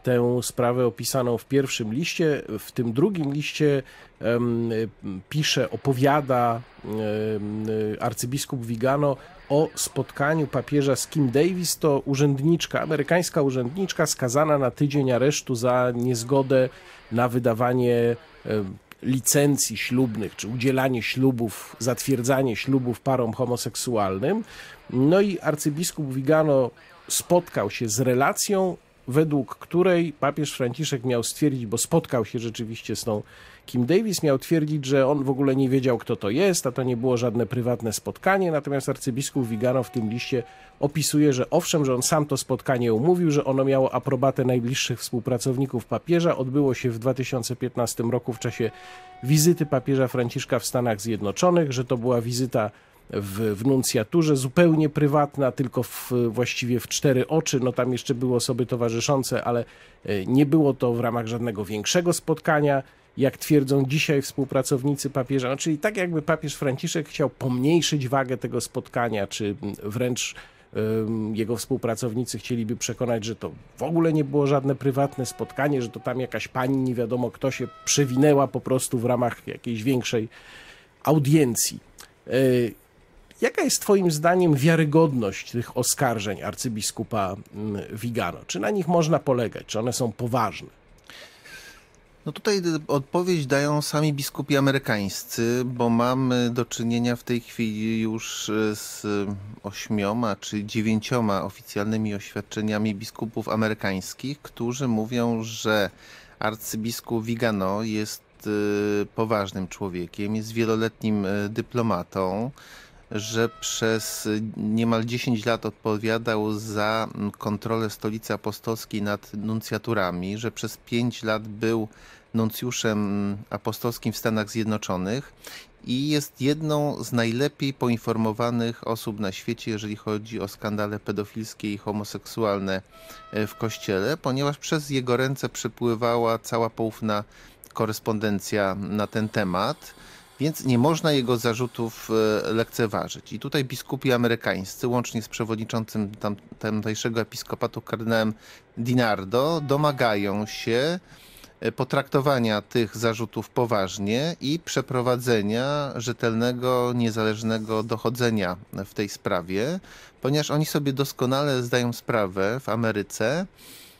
tę sprawę opisaną w pierwszym liście. W tym drugim liście um, pisze, opowiada um, arcybiskup Vigano o spotkaniu papieża z Kim Davis. To urzędniczka, amerykańska urzędniczka skazana na tydzień aresztu za niezgodę na wydawanie um, licencji ślubnych, czy udzielanie ślubów, zatwierdzanie ślubów parom homoseksualnym. No i arcybiskup Vigano spotkał się z relacją, według której papież Franciszek miał stwierdzić, bo spotkał się rzeczywiście z tą Kim Davis, miał twierdzić, że on w ogóle nie wiedział, kto to jest, a to nie było żadne prywatne spotkanie, natomiast arcybiskup Vigano w tym liście opisuje, że owszem, że on sam to spotkanie umówił, że ono miało aprobatę najbliższych współpracowników papieża, odbyło się w dwa tysiące piętnastym roku w czasie wizyty papieża Franciszka w Stanach Zjednoczonych, że to była wizyta w, w nuncjaturze, zupełnie prywatna, tylko w, właściwie w cztery oczy. No tam jeszcze były osoby towarzyszące, ale nie było to w ramach żadnego większego spotkania, jak twierdzą dzisiaj współpracownicy papieża. No, czyli tak jakby papież Franciszek chciał pomniejszyć wagę tego spotkania, czy wręcz um, jego współpracownicy chcieliby przekonać, że to w ogóle nie było żadne prywatne spotkanie, że to tam jakaś pani, nie wiadomo kto, się przewinęła po prostu w ramach jakiejś większej audiencji. Yy, Jaka jest twoim zdaniem wiarygodność tych oskarżeń arcybiskupa Vigano? Czy na nich można polegać? Czy one są poważne? No tutaj odpowiedź dają sami biskupi amerykańscy, bo mamy do czynienia w tej chwili już z ośmioma czy dziewięcioma oficjalnymi oświadczeniami biskupów amerykańskich, którzy mówią, że arcybiskup Vigano jest poważnym człowiekiem, jest wieloletnim dyplomatą, że przez niemal dziesięć lat odpowiadał za kontrolę Stolicy Apostolskiej nad nuncjaturami, że przez pięć lat był nuncjuszem apostolskim w Stanach Zjednoczonych i jest jedną z najlepiej poinformowanych osób na świecie, jeżeli chodzi o skandale pedofilskie i homoseksualne w Kościele, ponieważ przez jego ręce przepływała cała poufna korespondencja na ten temat. Więc nie można jego zarzutów lekceważyć. I tutaj biskupi amerykańscy, łącznie z przewodniczącym tam, tamtejszego episkopatu kardynałem DiNardo, domagają się potraktowania tych zarzutów poważnie i przeprowadzenia rzetelnego, niezależnego dochodzenia w tej sprawie, ponieważ oni sobie doskonale zdają sprawę w Ameryce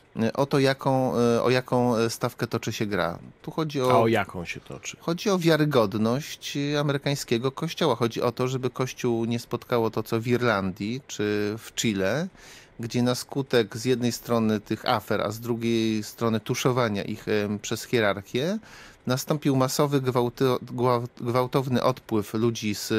o to, jaką, o jaką stawkę toczy się gra. Tu chodzi o, A o jaką się toczy? Chodzi o wiarygodność amerykańskiego kościoła. Chodzi o to, żeby kościół nie spotkało to, co w Irlandii czy w Chile, gdzie na skutek z jednej strony tych afer, a z drugiej strony tuszowania ich przez hierarchię, nastąpił masowy, gwałty, gwałtowny odpływ ludzi z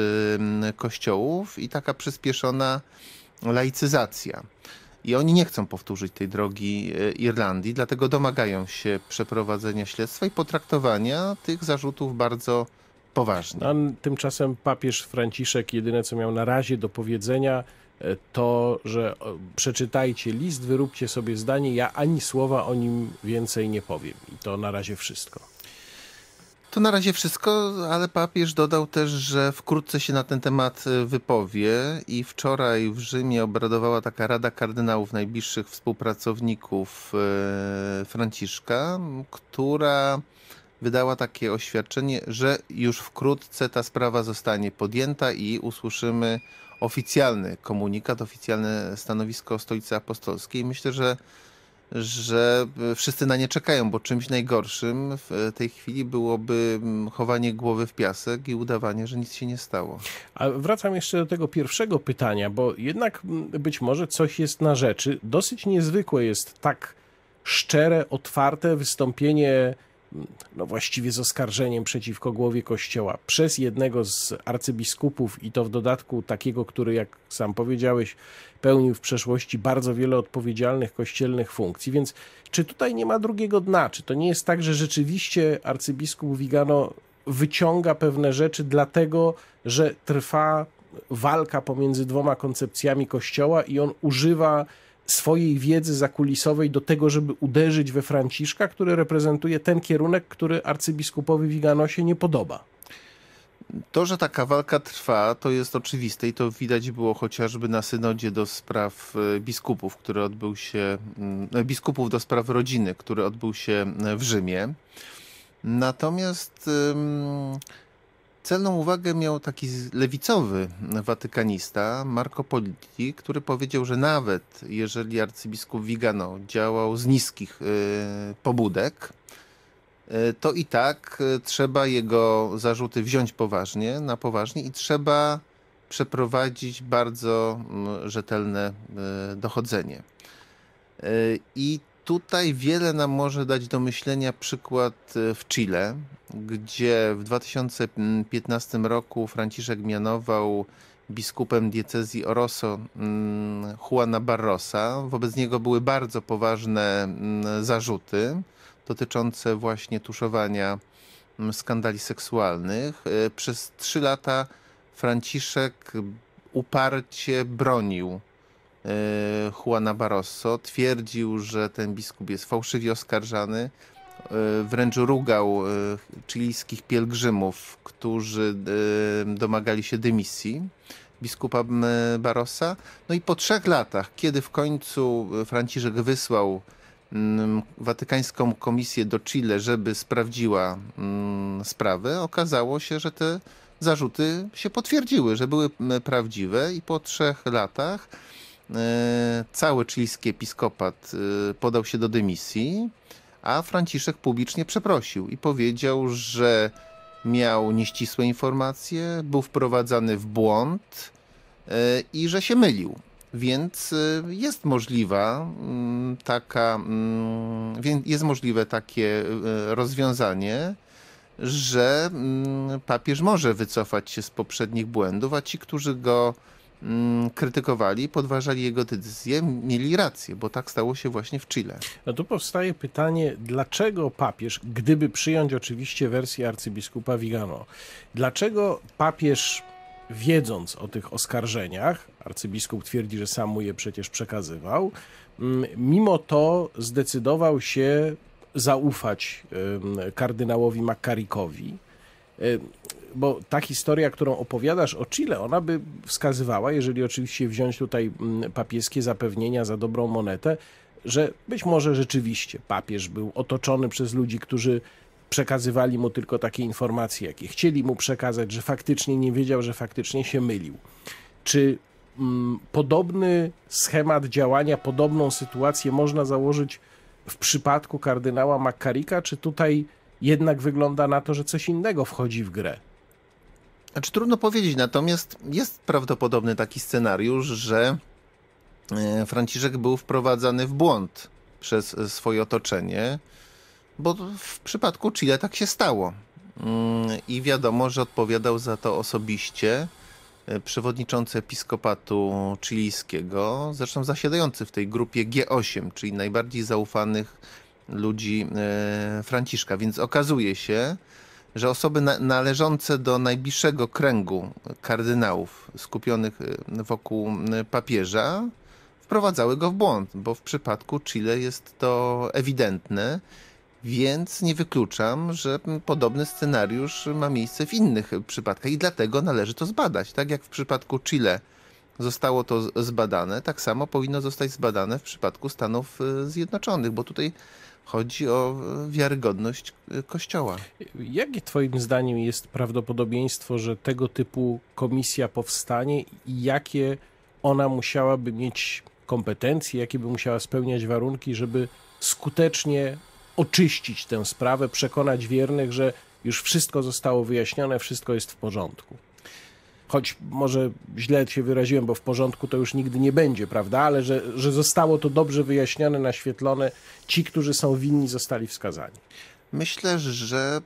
kościołów i taka przyspieszona laicyzacja. I oni nie chcą powtórzyć tej drogi Irlandii, dlatego domagają się przeprowadzenia śledztwa i potraktowania tych zarzutów bardzo poważnie. A tymczasem papież Franciszek jedyne, co miał na razie do powiedzenia, to, że przeczytajcie list, wyróbcie sobie zdanie, ja ani słowa o nim więcej nie powiem. I to na razie wszystko. To na razie wszystko, ale papież dodał też, że wkrótce się na ten temat wypowie i wczoraj w Rzymie obradowała taka Rada Kardynałów, najbliższych współpracowników Franciszka, która wydała takie oświadczenie, że już wkrótce ta sprawa zostanie podjęta i usłyszymy oficjalny komunikat, oficjalne stanowisko Stolicy Apostolskiej. Myślę, że że wszyscy na nie czekają, bo czymś najgorszym w tej chwili byłoby chowanie głowy w piasek i udawanie, że nic się nie stało. A wracam jeszcze do tego pierwszego pytania, bo jednak być może coś jest na rzeczy. Dosyć niezwykłe jest tak szczere, otwarte wystąpienie, no właściwie z oskarżeniem przeciwko głowie Kościoła przez jednego z arcybiskupów i to w dodatku takiego, który, jak sam powiedziałeś, pełnił w przeszłości bardzo wiele odpowiedzialnych kościelnych funkcji. Więc czy tutaj nie ma drugiego dna? Czy to nie jest tak, że rzeczywiście arcybiskup Vigano wyciąga pewne rzeczy dlatego, że trwa walka pomiędzy dwoma koncepcjami Kościoła i on używa swojej wiedzy zakulisowej do tego, żeby uderzyć we Franciszka, który reprezentuje ten kierunek, który arcybiskupowi Vigano się nie podoba? To, że taka walka trwa, to jest oczywiste i to widać było chociażby na synodzie do spraw biskupów, który odbył się, biskupów do spraw rodziny, który odbył się w Rzymie. Natomiast celną uwagę miał taki lewicowy watykanista, Marco Politi, który powiedział, że nawet jeżeli arcybiskup Vigano działał z niskich pobudek, to i tak trzeba jego zarzuty wziąć poważnie, na poważnie i trzeba przeprowadzić bardzo rzetelne dochodzenie. I tutaj wiele nam może dać do myślenia przykład w Chile, gdzie w dwa tysiące piętnastym roku Franciszek mianował biskupem diecezji Oroso Juana Barrosa. Wobec niego były bardzo poważne zarzuty dotyczące właśnie tuszowania skandali seksualnych. Przez trzy lata Franciszek uparcie bronił Juana Barroso. Twierdził, że ten biskup jest fałszywie oskarżany. Wręcz rugał chilijskich pielgrzymów, którzy domagali się dymisji biskupa Barrosa. No i po trzech latach, kiedy w końcu Franciszek wysłał Watykańską Komisję do Chile, żeby sprawdziła sprawę, okazało się, że te zarzuty się potwierdziły, że były prawdziwe i po trzech latach cały chilijski episkopat podał się do dymisji, a Franciszek publicznie przeprosił i powiedział, że miał nieścisłe informacje, był wprowadzany w błąd i że się mylił. Więc jest możliwa taka, jest możliwe takie rozwiązanie, że papież może wycofać się z poprzednich błędów, a ci, którzy go krytykowali, podważali jego decyzje, mieli rację, bo tak stało się właśnie w Chile. No tu powstaje pytanie, dlaczego papież, gdyby przyjąć oczywiście wersję arcybiskupa Vigano, dlaczego papież, wiedząc o tych oskarżeniach, arcybiskup twierdzi, że sam mu je przecież przekazywał, mimo to zdecydował się zaufać kardynałowi McCarrickowi, bo ta historia, którą opowiadasz o Chile, ona by wskazywała, jeżeli oczywiście wziąć tutaj papieskie zapewnienia za dobrą monetę, że być może rzeczywiście papież był otoczony przez ludzi, którzy przekazywali mu tylko takie informacje, jakie chcieli mu przekazać, że faktycznie nie wiedział, że faktycznie się mylił. Czy mm, podobny schemat działania, podobną sytuację można założyć w przypadku kardynała McCarricka, czy tutaj jednak wygląda na to, że coś innego wchodzi w grę? Znaczy, trudno powiedzieć, natomiast jest prawdopodobny taki scenariusz, że Franciszek był wprowadzany w błąd przez swoje otoczenie, bo w przypadku Chile tak się stało. I wiadomo, że odpowiadał za to osobiście przewodniczący episkopatu chilijskiego, zresztą zasiadający w tej grupie G osiem, czyli najbardziej zaufanych ludzi Franciszka. Więc okazuje się, że osoby na, należące do najbliższego kręgu kardynałów skupionych wokół papieża wprowadzały go w błąd, bo w przypadku Chile jest to ewidentne, więc nie wykluczam, że podobny scenariusz ma miejsce w innych przypadkach i dlatego należy to zbadać. Tak jak w przypadku Chile zostało to zbadane, tak samo powinno zostać zbadane w przypadku Stanów Zjednoczonych, bo tutaj chodzi o wiarygodność Kościoła. Jakie twoim zdaniem jest prawdopodobieństwo, że tego typu komisja powstanie i jakie ona musiałaby mieć kompetencje, jakie by musiała spełniać warunki, żeby skutecznie oczyścić tę sprawę, przekonać wiernych, że już wszystko zostało wyjaśnione, wszystko jest w porządku? Choć może źle się wyraziłem, bo w porządku to już nigdy nie będzie, prawda? Ale że, że zostało to dobrze wyjaśnione, naświetlone, ci, którzy są winni, zostali wskazani. Myślę, że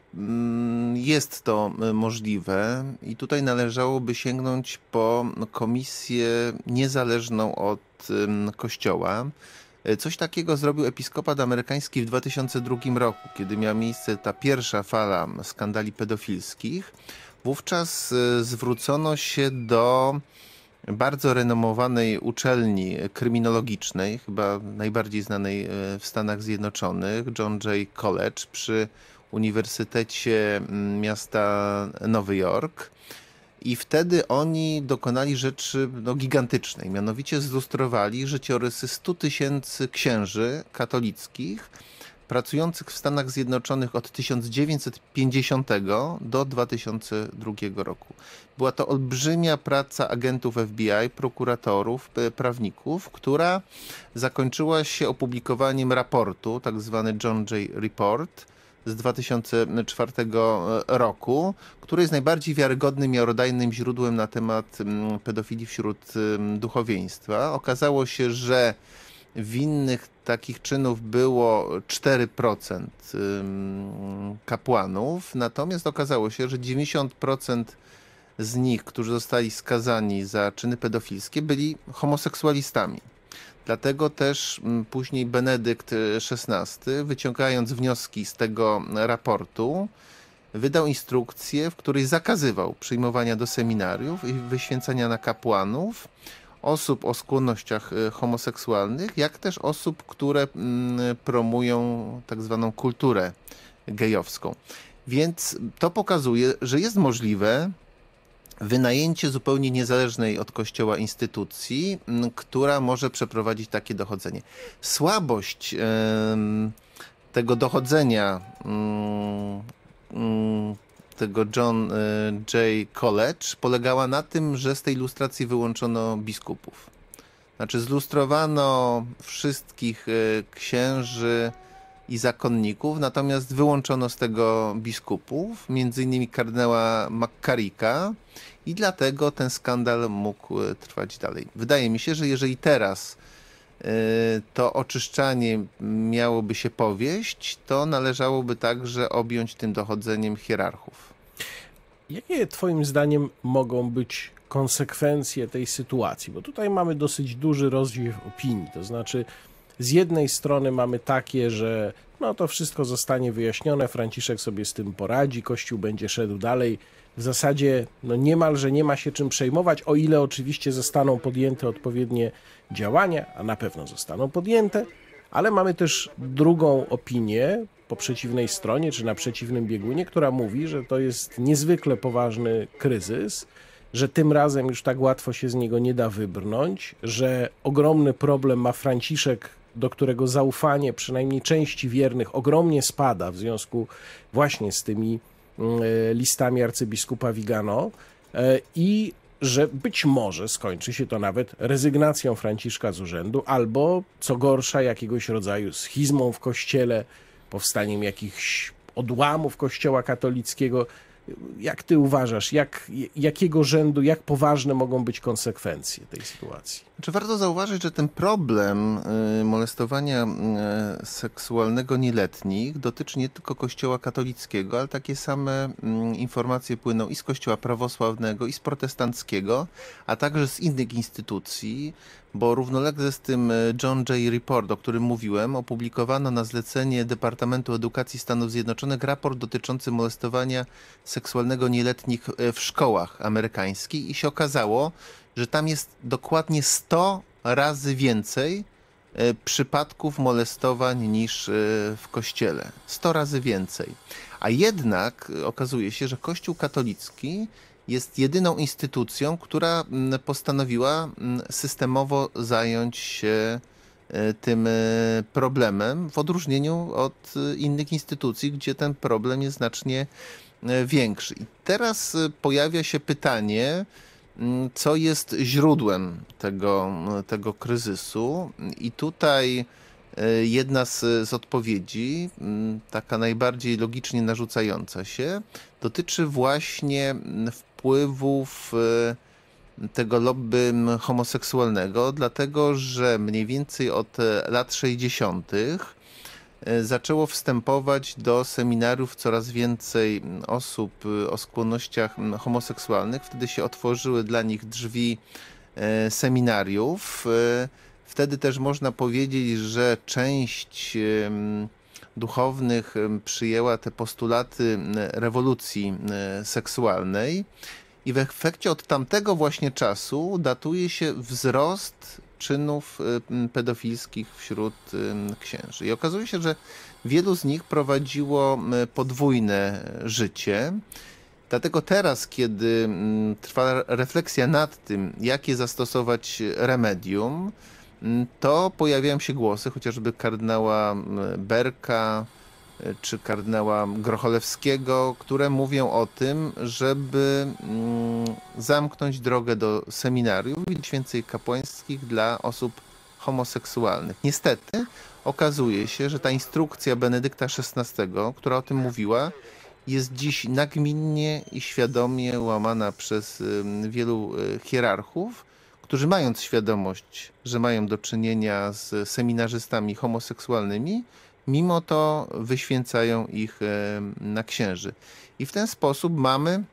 jest to możliwe i tutaj należałoby sięgnąć po komisję niezależną od Kościoła. Coś takiego zrobił episkopat amerykański w dwa tysiące drugim roku, kiedy miała miejsce ta pierwsza fala skandali pedofilskich. Wówczas zwrócono się do bardzo renomowanej uczelni kryminologicznej, chyba najbardziej znanej w Stanach Zjednoczonych, John Jay College przy Uniwersytecie miasta Nowy Jork. I wtedy oni dokonali rzeczy no, gigantycznej. Mianowicie zlustrowali życiorysy stu tysięcy księży katolickich pracujących w Stanach Zjednoczonych od tysiąc dziewięćset pięćdziesiątego do dwa tysiące drugiego roku. Była to olbrzymia praca agentów F B I, prokuratorów, prawników, która zakończyła się opublikowaniem raportu, tak zwany John Jay Report, z dwa tysiące czwartego roku, który jest najbardziej wiarygodnym, miarodajnym źródłem na temat pedofilii wśród duchowieństwa. Okazało się, że winnych takich czynów było cztery procent kapłanów, natomiast okazało się, że dziewięćdziesiąt procent z nich, którzy zostali skazani za czyny pedofilskie, byli homoseksualistami. Dlatego też później Benedykt szesnasty, wyciągając wnioski z tego raportu, wydał instrukcję, w której zakazywał przyjmowania do seminariów i wyświęcania na kapłanów osób o skłonnościach homoseksualnych, jak też osób, które promują tak zwaną kulturę gejowską. Więc to pokazuje, że jest możliwe wynajęcie zupełnie niezależnej od Kościoła instytucji, która może przeprowadzić takie dochodzenie. Słabość tego dochodzenia tego John Jay College polegała na tym, że z tej lustracji wyłączono biskupów. Znaczy zlustrowano wszystkich księży i zakonników, natomiast wyłączono z tego biskupów, między innymi kardynała McCarricka, i dlatego ten skandal mógł trwać dalej. Wydaje mi się, że jeżeli teraz to oczyszczanie miałoby się powieść, to należałoby także objąć tym dochodzeniem hierarchów. Jakie twoim zdaniem mogą być konsekwencje tej sytuacji? Bo tutaj mamy dosyć duży rozdźwięk opinii. To znaczy z jednej strony mamy takie, że no to wszystko zostanie wyjaśnione, Franciszek sobie z tym poradzi, Kościół będzie szedł dalej. W zasadzie no niemalże nie ma się czym przejmować, o ile oczywiście zostaną podjęte odpowiednie działania, a na pewno zostaną podjęte, ale mamy też drugą opinię po przeciwnej stronie, czy na przeciwnym biegunie, która mówi, że to jest niezwykle poważny kryzys, że tym razem już tak łatwo się z niego nie da wybrnąć, że ogromny problem ma Franciszek, do którego zaufanie przynajmniej części wiernych ogromnie spada w związku właśnie z tymi listami arcybiskupa Vigano i że być może skończy się to nawet rezygnacją Franciszka z urzędu albo, co gorsza, jakiegoś rodzaju schizmą w Kościele, powstaniem jakichś odłamów Kościoła katolickiego. Jak ty uważasz, jak, jakiego rzędu, jak poważne mogą być konsekwencje tej sytuacji? Znaczy, warto zauważyć, że ten problem y, molestowania y, seksualnego nieletnich dotyczy nie tylko Kościoła katolickiego, ale takie same y, informacje płyną i z Kościoła prawosławnego, i z protestanckiego, a także z innych instytucji, bo równolegle z tym John Jay Report, o którym mówiłem, opublikowano na zlecenie Departamentu Edukacji Stanów Zjednoczonych raport dotyczący molestowania seksualnego nieletnich w szkołach amerykańskich i się okazało, że tam jest dokładnie sto razy więcej przypadków molestowań niż w Kościele. sto razy więcej. A jednak okazuje się, że Kościół katolicki jest jedyną instytucją, która postanowiła systemowo zająć się tym problemem, w odróżnieniu od innych instytucji, gdzie ten problem jest znacznie większy. I teraz pojawia się pytanie, co jest źródłem tego, tego kryzysu. I tutaj jedna z, z odpowiedzi, taka najbardziej logicznie narzucająca się, dotyczy właśnie wpływów tego lobby homoseksualnego, dlatego że mniej więcej od lat sześćdziesiątych zaczęło wstępować do seminariów coraz więcej osób o skłonnościach homoseksualnych. Wtedy się otworzyły dla nich drzwi seminariów. Wtedy też można powiedzieć, że część duchownych przyjęła te postulaty rewolucji seksualnej i w efekcie od tamtego właśnie czasu datuje się wzrost czynów pedofilskich wśród księży. I okazuje się, że wielu z nich prowadziło podwójne życie. Dlatego teraz, kiedy trwa refleksja nad tym, jakie zastosować remedium, to pojawiają się głosy, chociażby kardynała Berka czy kardynała Grocholewskiego, które mówią o tym, żeby zamknąć drogę do seminarium i więcej kapłańskich dla osób homoseksualnych. Niestety okazuje się, że ta instrukcja Benedykta szesnastego, która o tym mówiła, jest dziś nagminnie i świadomie łamana przez wielu hierarchów, którzy mając świadomość, że mają do czynienia z seminarzystami homoseksualnymi, mimo to wyświęcają ich na księży. I w ten sposób mamy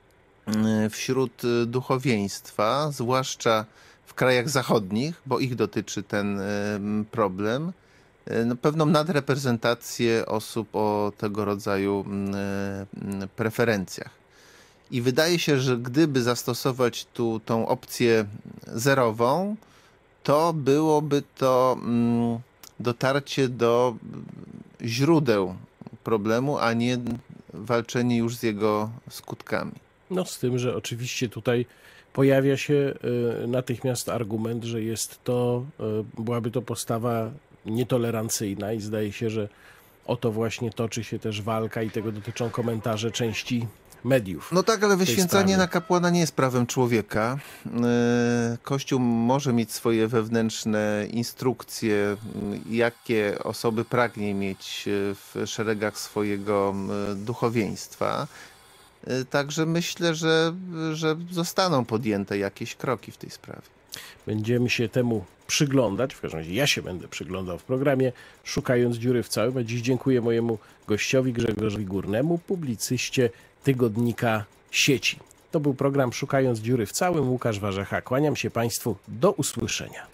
wśród duchowieństwa, zwłaszcza w krajach zachodnich, bo ich dotyczy ten problem, no, pewną nadreprezentację osób o tego rodzaju preferencjach. I wydaje się, że gdyby zastosować tu tą opcję zerową, to byłoby to dotarcie do źródeł problemu, a nie walczenie już z jego skutkami. No z tym, że oczywiście tutaj pojawia się natychmiast argument, że jest to, byłaby to postawa nietolerancyjna i zdaje się, że o to właśnie toczy się też walka i tego dotyczą komentarze części mediów. No tak, ale wyświęcanie na kapłana nie jest prawem człowieka. Kościół może mieć swoje wewnętrzne instrukcje, jakie osoby pragnie mieć w szeregach swojego duchowieństwa. Także myślę, że, że zostaną podjęte jakieś kroki w tej sprawie. Będziemy się temu przyglądać, w każdym razie ja się będę przyglądał w programie Szukając dziury w całym. A dziś dziękuję mojemu gościowi Grzegorzowi Górnemu, publicyście tygodnika Sieci. To był program Szukając dziury w całym. Łukasz Warzecha. Kłaniam się Państwu. Do usłyszenia.